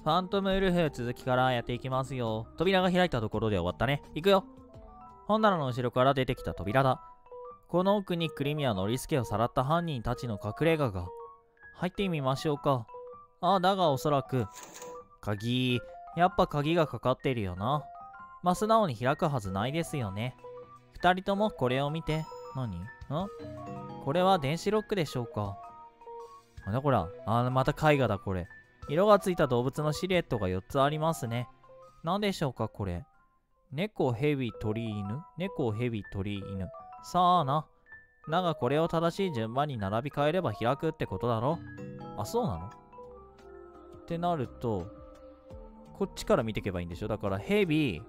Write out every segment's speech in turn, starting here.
ファントムウルフ続きからやっていきますよ。扉が開いたところで終わったね。行くよ。本棚の後ろから出てきた扉だ。この奥にクリミアノリスケをさらった犯人たちの隠れ家が。入ってみましょうか。だがおそらく。鍵。やっぱ鍵がかかっているよな。素直に開くはずないですよね。二人ともこれを見て。何？これは電子ロックでしょうか。なんだこら。また絵画だこれ。色がついた動物のシルエットが4つありますね。何でしょうかこれ。猫、ヘビ、鳥、犬。猫、ヘビ、鳥、犬。さあな。だがこれを正しい順番に並び替えれば開くってことだろ。そうなのってなると、こっちから見ていけばいいんでしょ。だからヘビ、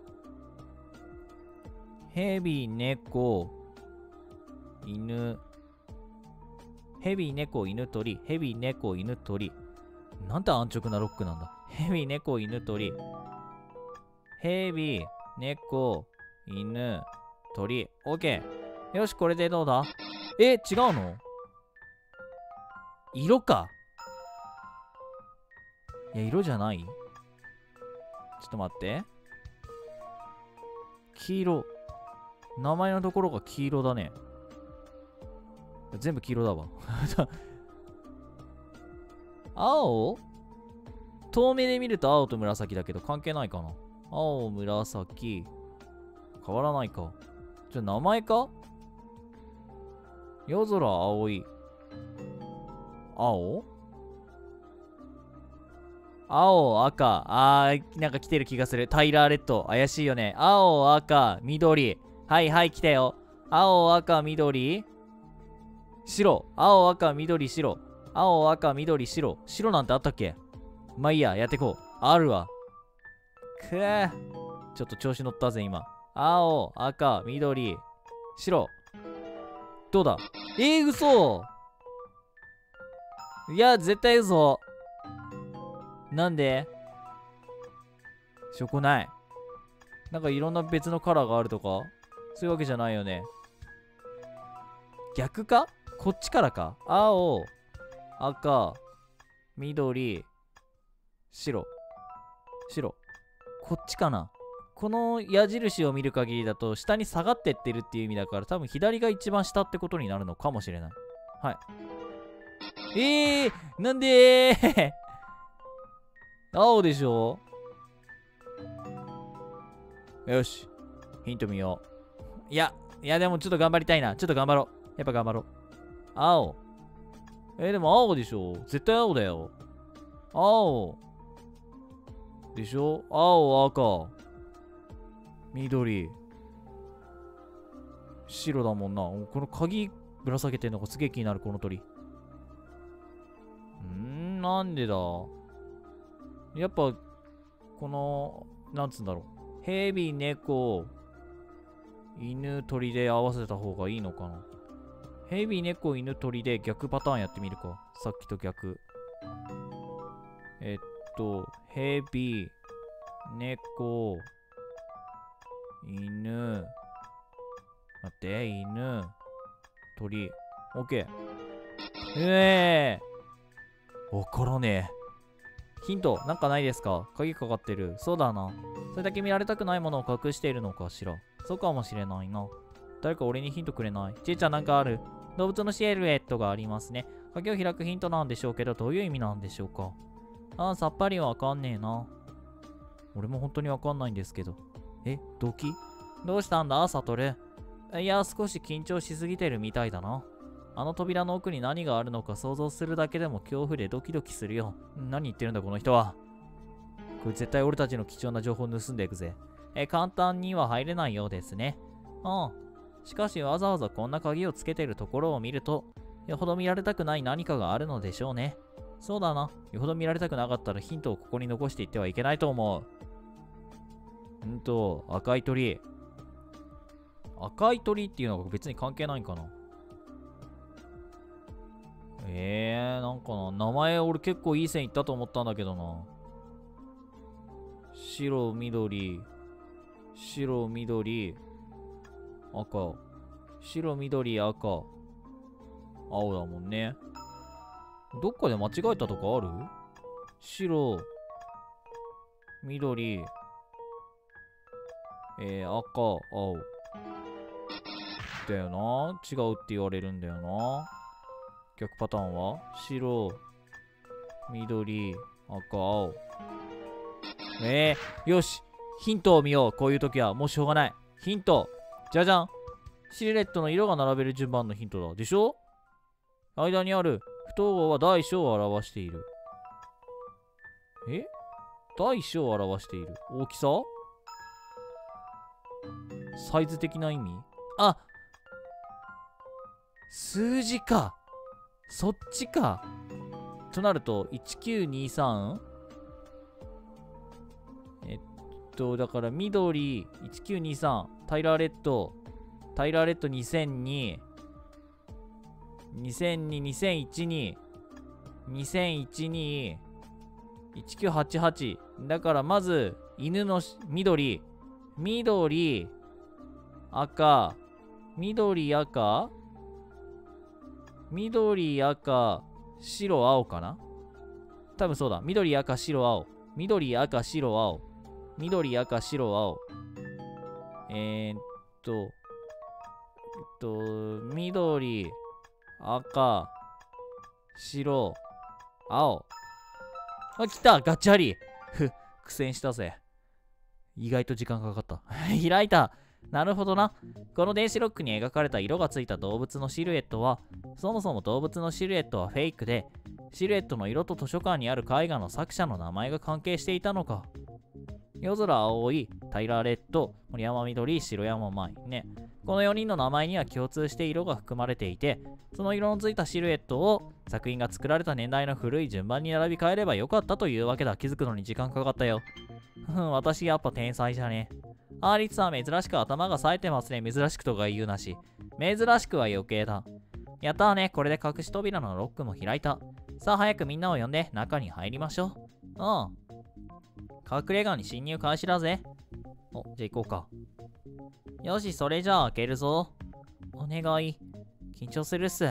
猫、犬。ヘビ、猫、犬、鳥。ヘビ、猫、犬、鳥。なんて安直なロックなんだ。ヘビ、猫、犬、鳥。ヘビ、猫、犬、鳥。オッケー。よし、これでどうだ？違うの？色か。いや、色じゃない？ちょっと待って。黄色。名前のところが黄色だね。全部黄色だわ。青？遠目で見ると青と紫だけど関係ないかな。青、紫。変わらないか。名前か？夜空青い。青、赤。なんか来てる気がする。タイラーレッド。怪しいよね。青、赤、緑。はいはい、来たよ。青、赤、緑。白。青、赤、緑、白。青、赤、緑、白。白なんてあったっけ？まあいいや、やってこう。あるわ。ちょっと調子乗ったぜ、今。青、赤、緑、白。どうだ？嘘！いや、絶対嘘。なんで？しょこない。なんかいろんな別のカラーがあるとかそういうわけじゃないよね。逆か？こっちからか？青、赤、緑、白。こっちかな？この矢印を見る限りだと下に下がってってるっていう意味だから多分左が一番下ってことになるのかもしれない。はい。なんでー青でしょ？よし。ヒント見よう。いやでもちょっと頑張りたいな。ちょっと頑張ろう。やっぱ頑張ろう。青。でも青でしょ？絶対青だよ。青。でしょ？青、赤。緑。白だもんな。この鍵ぶら下げてんのがすげえ気になる、この鳥。なんでだ？やっぱ、この、なんつうんだろう。ヘビ、猫、犬、鳥で合わせた方がいいのかな。ヘビ、猫、犬、鳥で逆パターンやってみるか。さっきと逆。ヘビ、猫、犬。待って、犬、鳥。オッケー。わからねえ。ヒント、なんかないですか？鍵かかってる。そうだな。それだけ見られたくないものを隠しているのかしら。そうかもしれないな。誰か俺にヒントくれない？ちいちゃんなんかある？動物のシルエットがありますね。鍵を開くヒントなんでしょうけど、どういう意味なんでしょうか？さっぱりわかんねえな。俺も本当にわかんないんですけど。動機？どうしたんだサトル。いや、少し緊張しすぎてるみたいだな。あの扉の奥に何があるのか想像するだけでも恐怖でドキドキするよ。何言ってるんだこの人は。これ絶対俺たちの貴重な情報盗んでいくぜ。簡単には入れないようですね。しかしわざわざこんな鍵をつけてるところを見ると、よほど見られたくない何かがあるのでしょうね。そうだな。よほど見られたくなかったらヒントをここに残していってはいけないと思う。赤い鳥。赤い鳥っていうのが別に関係ないんかな。なんかな。名前俺結構いい線いったと思ったんだけどな。白、緑、白、緑、赤。白、緑、赤。青だもんね。どっかで間違えたとかある？白、 緑、赤、青。だよな。違うって言われるんだよな。逆パターンは白、緑、赤、青。よし。ヒントを見よう。こういう時は。もうしょうがない。ヒント。じゃじゃん。シルエットの色が並べる順番のヒントだ。でしょ？間にある不等号は大小を表している。大小を表している。大きさ？サイズ的な意味？あ、数字か。そっちか。となると、1923？だから緑、1923、タイラーレッド2002、2001、2001、1988。だからまず、犬の緑、赤、白、青かな。多分そうだ。緑、赤、白、青。緑、赤、白、青。緑、赤、白、青。緑、赤、白、青。あ、来た！ガチャリ！苦戦したぜ。意外と時間かかった。開いた！なるほどな。この電子ロックに描かれた色がついた動物のシルエットは、そもそも動物のシルエットはフェイクで、シルエットの色と図書館にある絵画の作者の名前が関係していたのか。夜空青い、タイラーレッド、森山緑、白山舞ね。この4人の名前には共通して色が含まれていて、その色のついたシルエットを作品が作られた年代の古い順番に並び替えればよかったというわけだ。気づくのに時間かかったよ。私やっぱ天才じゃね。リツさん珍しく頭が冴えてますね。珍しくとか言うなし。珍しくは余計だ。やったーね。これで隠し扉のロックも開いた。さあ早くみんなを呼んで中に入りましょう。隠れ家に侵入開始だぜ。じゃあ行こうか。よし、それじゃあ開けるぞ。お願い。緊張するっす。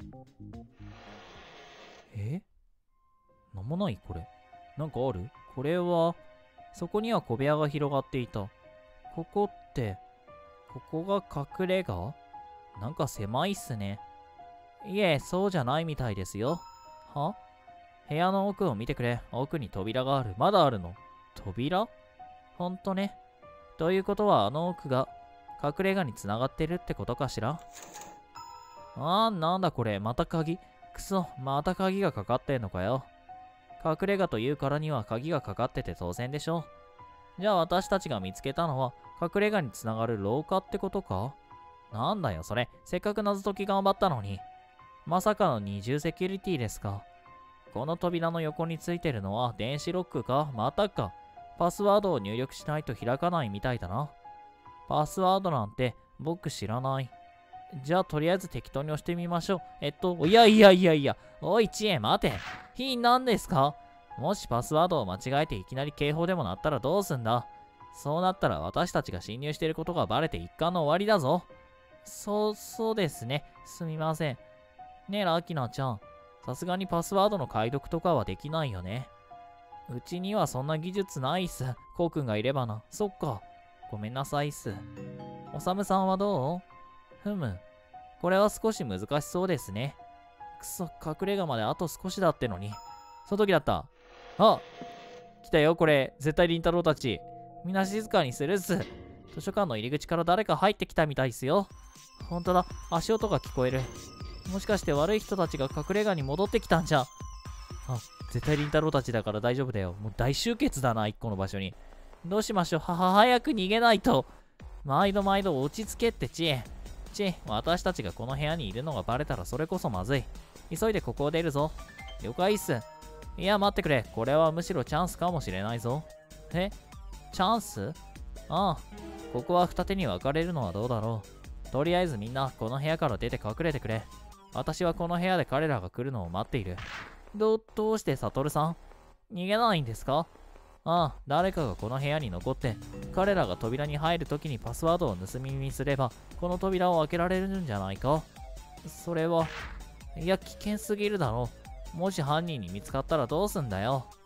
なんもないこれ。なんかある？これは、そこには小部屋が広がっていた。ここって、ここが隠れ家？なんか狭いっすね。いえ、そうじゃないみたいですよ。は？部屋の奥を見てくれ。奥に扉がある。まだあるの？扉？ほんとね。ということはあの奥が隠れ家に繋がってるってことかしら？なんだこれ。また鍵。くそ、また鍵がかかってんのかよ。隠れ家というからには鍵がかかってて当然でしょ。じゃあ私たちが見つけたのは隠れ家に繋がる廊下ってことか？なんだよそれ。せっかく謎解き頑張ったのに。まさかの二重セキュリティですか。この扉の横についてるのは電子ロックか？またか。パスワードを入力しないと開かないみたいだな。パスワードなんて僕知らない。じゃあとりあえず適当に押してみましょう。いや。おい、知恵待て。何ですか？もしパスワードを間違えていきなり警報でも鳴ったらどうすんだ？そうなったら私たちが侵入していることがバレて一巻の終わりだぞ。そうですね。すみません。ねえ、ラキナちゃん。さすがにパスワードの解読とかはできないよね。うちにはそんな技術ないっす。コウ君がいればな。そっか。ごめんなさいっす。おさむさんはどう？これは少し難しそうですね。くそ、隠れ家まであと少しだってのに。その時だった。来たよ、これ。絶対りんたろーたち。みんな静かにするっす。図書館の入り口から誰か入ってきたみたいっすよ。ほんとだ、足音が聞こえる。もしかして悪い人たちが隠れ家に戻ってきたんじゃ。絶対りんたろーたちだから大丈夫だよ。もう大集結だな、一個の場所に。どうしましょう。早く逃げないと。毎度落ち着けって知恵。私たちがこの部屋にいるのがバレたらそれこそまずい。急いでここを出るぞ。了解っす。いや、待ってくれ。これはむしろチャンスかもしれないぞ。チャンス？ここは二手に分かれるのはどうだろう。とりあえずみんなこの部屋から出て隠れてくれ。私はこの部屋で彼らが来るのを待っている。どうしてサトルさん？逃げないんですか？誰かがこの部屋に残って、彼らが扉に入るときにパスワードを盗み見すれば、この扉を開けられるんじゃないか？それは、いや、危険すぎるだろう。もし犯人に見つかったらどうすんだよ。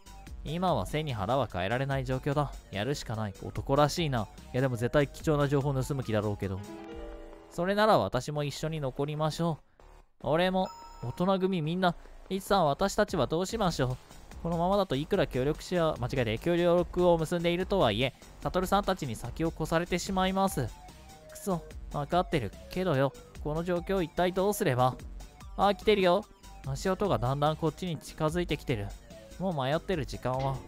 今は背に腹は変えられない状況だ。やるしかない。男らしいな。いやでも絶対貴重な情報盗む気だろうけど。それなら私も一緒に残りましょう。俺も、大人組みんな、リツさん私たちはどうしましょう。このままだといくら協力を結んでいるとはいえ、サトルさんたちに先を越されてしまいます。くそ、わかってるけどよ、この状況一体どうすれば。あ、来てるよ。足音がだんだんこっちに近づいてきてる。もう迷ってる時間は。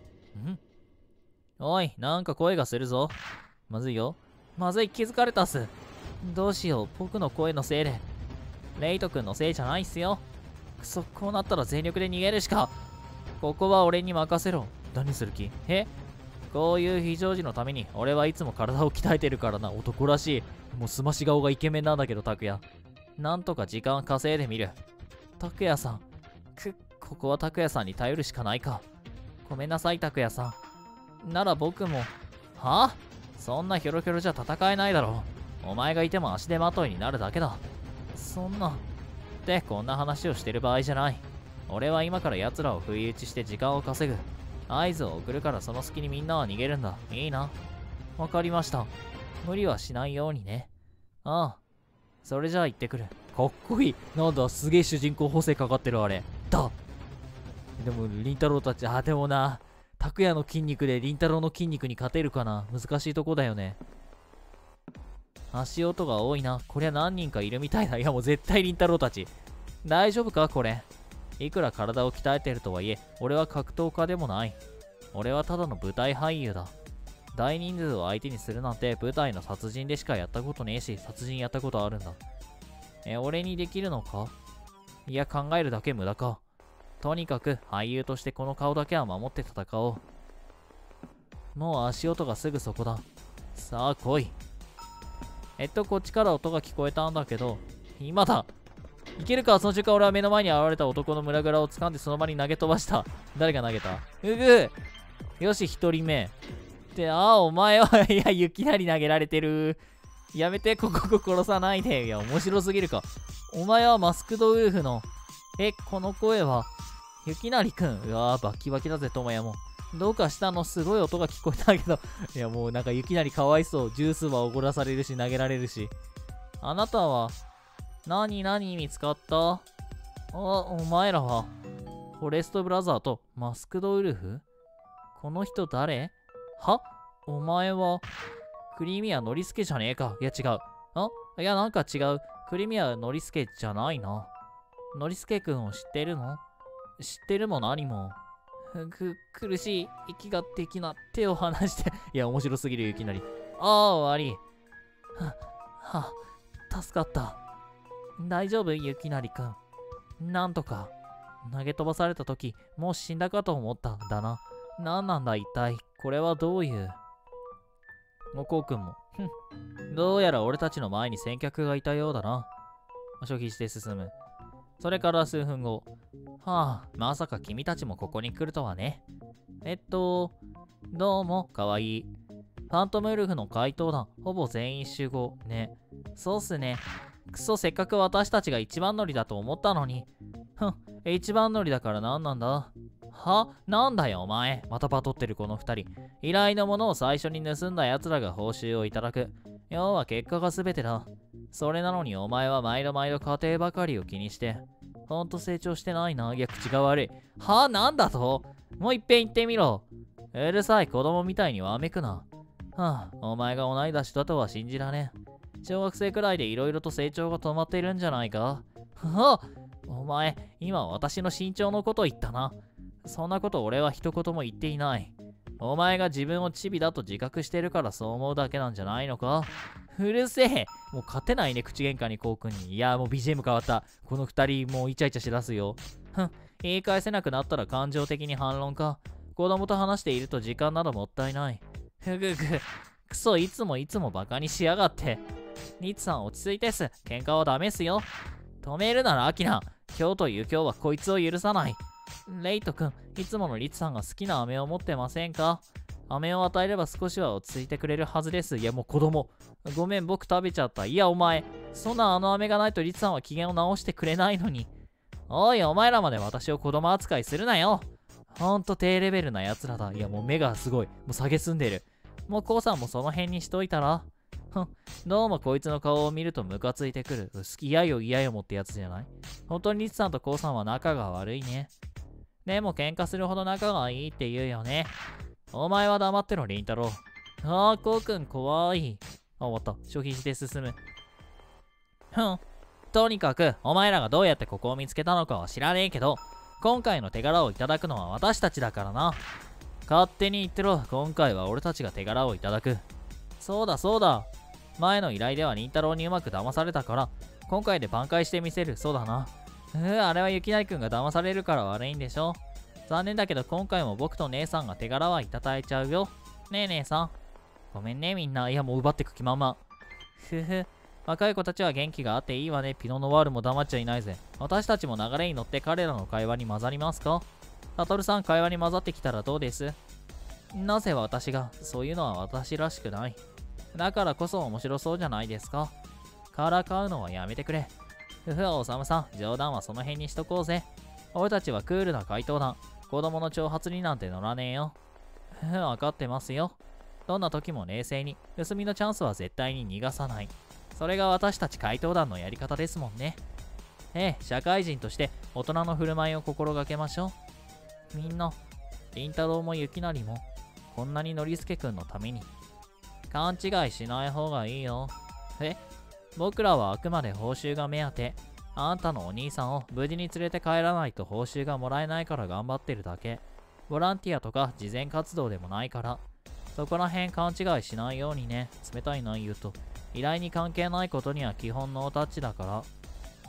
おい、なんか声がするぞ。まずいよ。まずい、気づかれたっす。どうしよう、僕の声のせいで。レイト君のせいじゃないっすよ。くそ、こうなったら全力で逃げるしか。ここは俺に任せろ。何する気？こういう非常時のために俺はいつも体を鍛えてるからな。男らしい。もうすまし顔がイケメンなんだけど、拓也。なんとか時間稼いでみる。拓也さん。ここは拓也さんに頼るしかないか。ごめんなさい、拓也さん。なら僕も。はあ？そんなヒョロヒョロじゃ戦えないだろう。お前がいても足手まといになるだけだ。そんな。ってこんな話をしてる場合じゃない。俺は今から奴らを不意打ちして時間を稼ぐ。合図を送るからその隙にみんなは逃げるんだ。いいな。わかりました。無理はしないようにね。ああ。それじゃあ行ってくる。かっこいい。なんだ、すげえ主人公補正かかってるあれ。でも、凛太郎たち、でもな、拓也の筋肉で凛太郎の筋肉に勝てるかな。難しいとこだよね。足音が多いな。こりゃ何人かいるみたいだ。いやもう絶対凛太郎たち。大丈夫かこれ。いくら体を鍛えてるとはいえ、俺は格闘家でもない。俺はただの舞台俳優だ。大人数を相手にするなんて舞台の殺人でしかやったことねえし、殺人やったことあるんだ。俺にできるのか？いや、考えるだけ無駄か。とにかく俳優としてこの顔だけは守って戦おう。もう足音がすぐそこだ。さあ来い。こっちから音が聞こえたんだけど、今だ。いけるか。その瞬間俺は目の前に現れた男の胸ぐらを掴んでその場に投げ飛ばした。誰が投げた？よし、一人目。お前は、いや、いきなり投げられてる。やめて、ここ殺さないで。いや、面白すぎるか。お前はマスクドウルフの。この声は、ゆきなりくん。うわー、バキバキだぜ、ともやも。どうかしたの？すごい音が聞こえたけど。いや、もうなんかゆきなりかわいそう。ジュースはおごらされるし、投げられるし。あなたは、何見つかった？お前らは、フォレストブラザーとマスクドウルフ？この人誰？お前は、クリミアノリスケじゃねえか。いや違う。いやなんか違う。クリミアノリスケじゃないな。ノリスケくんを知ってるの？知ってるも何も。苦しい。息ができな。手を離して。いや面白すぎるいきなり。終わり。助かった。大丈夫ゆきなりくん。なんとか。投げ飛ばされた時、もう死んだかと思ったんだな。なんなんだ一体。これはどういう。こうくんも。どうやら俺たちの前に先客がいたようだな。消費して進む。それから数分後。まさか君たちもここに来るとはね。どうも、かわいい。ファントムウルフの怪盗団、ほぼ全員集合。ね。そうっすね。くそ、せっかく私たちが一番乗りだと思ったのに。一番乗りだから何なんだ？なんだよお前。またバトってるこの二人。依頼のものを最初に盗んだ奴らが報酬をいただく。要は結果が全てだ。それなのにお前は毎度毎度家庭ばかりを気にして。ほんと成長してないな。いや口が悪い。なんだと？もう一遍言ってみろ。うるさい子供みたいにわめくな。お前が同い年だとは信じられん。小学生くらいで色々と成長が止まっているんじゃないか？お前、今私の身長のこと言ったな。そんなこと俺は一言も言っていない。お前が自分をチビだと自覚してるからそう思うだけなんじゃないのか？うるせえ。もう勝てないね、口喧嘩にこうくんに。いやもう BGM 変わった。この二人もうイチャイチャしだすよ。言い返せなくなったら感情的に反論か。子供と話していると時間などもったいない。くそ、いつもバカにしやがって。リツさん落ち着いてっす。喧嘩はダメっすよ。止めるならアキナ。今日という今日はこいつを許さない。レイトくん、いつものリツさんが好きな飴を持ってませんか？飴を与えれば少しは落ち着いてくれるはずです。いやもう子供。ごめん、僕食べちゃった。いやお前、そんな飴がないとリツさんは機嫌を直してくれないのに。おい、お前らまで私を子供扱いするなよ。 ほんと低レベルなやつらだ。いや、もう目がすごい。もう下げすんでる。もうこうさんもその辺にしといたら。どうもこいつの顔を見るとムカついてくる。嫌よ嫌よもってやつじゃない？本当にリツさんとこうさんは仲が悪いね。でも喧嘩するほど仲がいいって言うよね。お前は黙ってろ、りんたろう。ああ、こうくん怖い。あ、終わった。消費して進む。とにかく、お前らがどうやってここを見つけたのかは知らねえけど、今回の手柄をいただくのは私たちだからな。勝手に言ってろ。今回は俺たちが手柄をいただく。そうだそうだ。前の依頼ではりんたろうにうまく騙されたから、今回で挽回してみせる。そうだな。あれはゆきなりくんが騙されるから悪いんでしょ。残念だけど今回も僕と姉さんが手柄はいただいちゃうよ。ねえ姉さん。ごめんねみんな。いやもう奪ってく気まま。若い子たちは元気があっていいわね。ピノノワールも黙っちゃいないぜ。私たちも流れに乗って彼らの会話に混ざりますか？サトルさん、会話に混ざってきたらどうです？なぜ私が？そういうのは私らしくない。だからこそ面白そうじゃないですか。からかうのはやめてくれ。おさむさん、冗談はその辺にしとこうぜ。俺たちはクールな怪盗団。子供の挑発になんて乗らねえよ。わかってますよ。どんな時も冷静に、盗みのチャンスは絶対に逃がさない。それが私たち怪盗団のやり方ですもんね。社会人として大人の振る舞いを心がけましょう。みんな、りんたろうもゆきなりも、こんなにノリスケくんのために。勘違いしない方がいいよ。僕らはあくまで報酬が目当て。あんたのお兄さんを無事に連れて帰らないと報酬がもらえないから頑張ってるだけ。ボランティアとか慈善活動でもないから。そこら辺勘違いしないようにね。冷たいな言うと。依頼に関係ないことには基本ノータッチだから。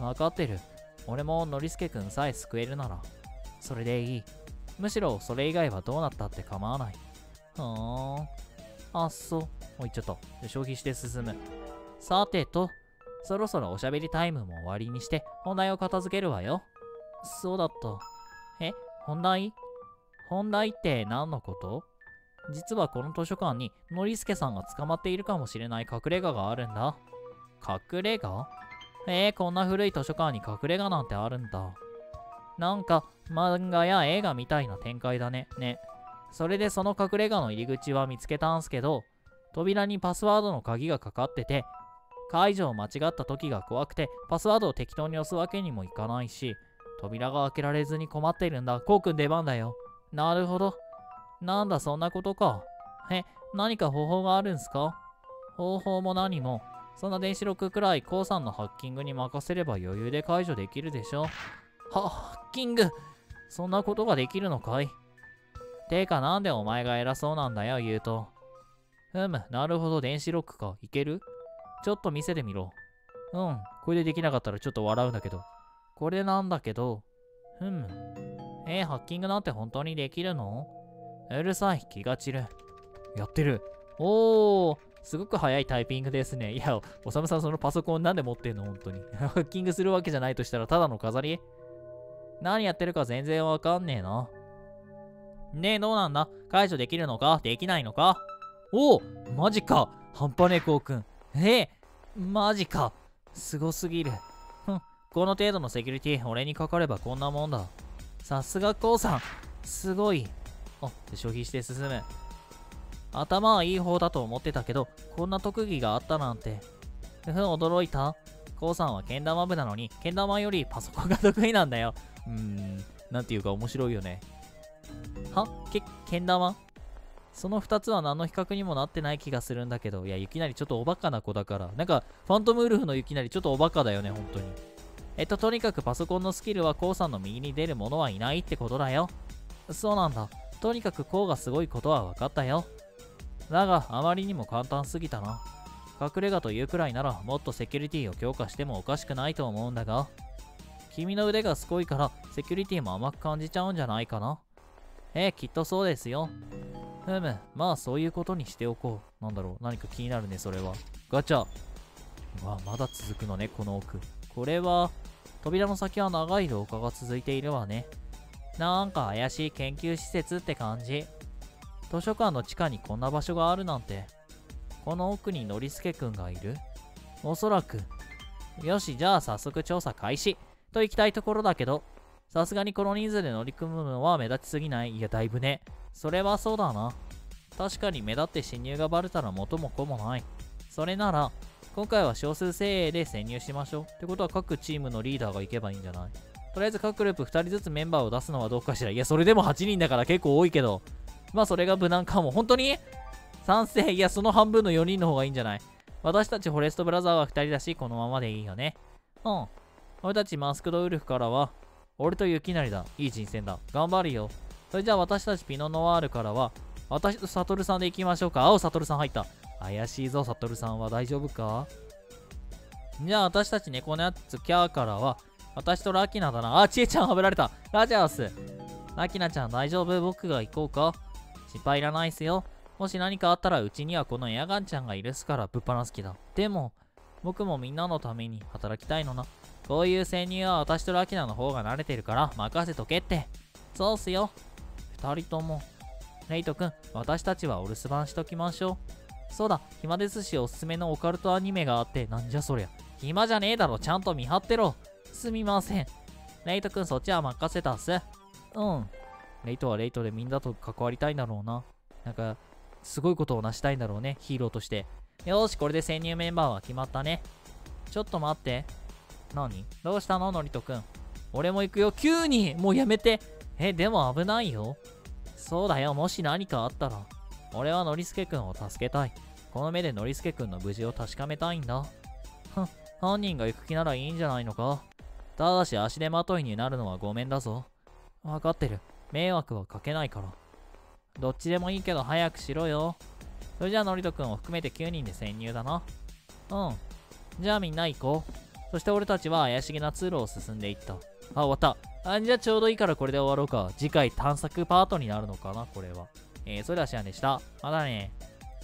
わかってる。俺もノリスケくんさえ救えるなら。それでいい。むしろそれ以外はどうなったって構わない。あっそう。言っちゃった。消費して進む。さてと、そろそろおしゃべりタイムも終わりにして本題を片付けるわよ。そうだった。本題？本題って何のこと？実はこの図書館にノリスケさんが捕まっているかもしれない隠れ家があるんだ。隠れ家？こんな古い図書館に隠れ家なんてあるんだ。なんか漫画や映画みたいな展開だね。それでその隠れ家の入り口は見つけたんすけど、扉にパスワードの鍵がかかってて、解除を間違った時が怖くて、パスワードを適当に押すわけにもいかないし、扉が開けられずに困っているんだ。こうくん出番だよ。なるほど。なんだそんなことか。何か方法があるんすか？方法も何も。そんな電子ロックくらいコウさんのハッキングに任せれば余裕で解除できるでしょ。ハッキング？そんなことができるのかい？てかなんでお前が偉そうなんだよ、言うと。なるほど、電子ロックか。いける？ちょっと見せてみろ。これでできなかったらちょっと笑うんだけど。これなんだけど。ハッキングなんて本当にできるの？うるさい、気が散る。やってる。すごく早いタイピングですね。いや、おさむさんそのパソコンなんで持ってんの本当に。ハッキングするわけじゃないとしたらただの飾り？何やってるか全然わかんねえな。どうなんだ？解除できるのか？できないのか？マジか。半端ねえこうくん。マジか。すごすぎる。この程度のセキュリティ俺にかかればこんなもんだ。さすがこうさん。すごい。消費して進む。頭はいい方だと思ってたけど、こんな特技があったなんて。驚いた。こうさんはけん玉部なのに、けん玉よりパソコンが得意なんだよ。なんていうか面白いよね。けん玉？その2つは何の比較にもなってない気がするんだけど、いや、ゆきなりちょっとおバカな子だから。なんか、ファントムウルフのゆきなりちょっとおバカだよね、本当に。とにかくパソコンのスキルはコウさんの右に出る者はいないってことだよ。そうなんだ。とにかくコウがすごいことは分かったよ。だが、あまりにも簡単すぎたな。隠れ家というくらいなら、もっとセキュリティを強化してもおかしくないと思うんだが、君の腕がすごいから、セキュリティも甘く感じちゃうんじゃないかな。きっとそうですよ。まあそういうことにしておこう。なんだろう、何か気になるね、それは。ガチャ。まだ続くのね、この奥。これは、扉の先は長い廊下が続いているわね。なんか怪しい研究施設って感じ。図書館の地下にこんな場所があるなんて。この奥にノリスケくんがいる？おそらく。よし、じゃあ早速調査開始。と行きたいところだけど、 さすがにこの人数で乗り組むのは目立ちすぎない？いや、だいぶね。それはそうだな。確かに目立って侵入がバレたら元も子もない。それなら、今回は少数精鋭で潜入しましょう。ってことは各チームのリーダーが行けばいいんじゃない？とりあえず各グループ2人ずつメンバーを出すのはどうかしら。いや、それでも8人だから結構多いけど。まあ、それが無難かも。本当に賛成。いや、その半分の4人の方がいいんじゃない？私たちフォレストブラザーは2人だし、このままでいいよね。うん。俺たちマスクドウルフからは、俺と雪なりだ。いい人選だ。頑張るよ。それじゃあ私たちピノノワールからは、私とサトルさんで行きましょうか。青サトルさん入った。怪しいぞ、サトルさんは大丈夫か？じゃあ私たち猫のやつキャーからは、私とラキナだな。あ、ちえちゃんはぶられた。ラジャース。ラキナちゃん大丈夫？僕が行こうか？心配いらないっすよ。もし何かあったらうちにはこのエアガンちゃんがいるっすからぶっ放す気だ。でも、僕もみんなのために働きたいのな。こういう潜入は私とラキナの方が慣れてるから任せとけって。そうっすよ。二人とも。レイトくん、私たちはお留守番しときましょう。そうだ、暇ですしおすすめのオカルトアニメがあって、なんじゃそりゃ。暇じゃねえだろ、ちゃんと見張ってろ。すみません。レイトくん、そっちは任せたっす。うん。レイトはレイトでみんなと関わりたいんだろうな。なんか、すごいことを成したいんだろうね、ヒーローとして。よーし、これで潜入メンバーは決まったね。ちょっと待って。何？どうしたの、ノリトくん。俺も行くよ。急にもうやめて。でも危ないよ。そうだよ、もし何かあったら。俺はノリスケくんを助けたい。この目でノリスケくんの無事を確かめたいんだ。犯人が行く気ならいいんじゃないのか。ただし足手まといになるのはごめんだぞ。わかってる。迷惑はかけないから。どっちでもいいけど早くしろよ。それじゃあノリトくんを含めて9人で潜入だな。うん。じゃあみんな行こう。そして俺たちは怪しげな通路を進んでいった。あ、終わった。じゃあちょうどいいからこれで終わろうか。次回探索パートになるのかな、これは。それではシアンでした。またね。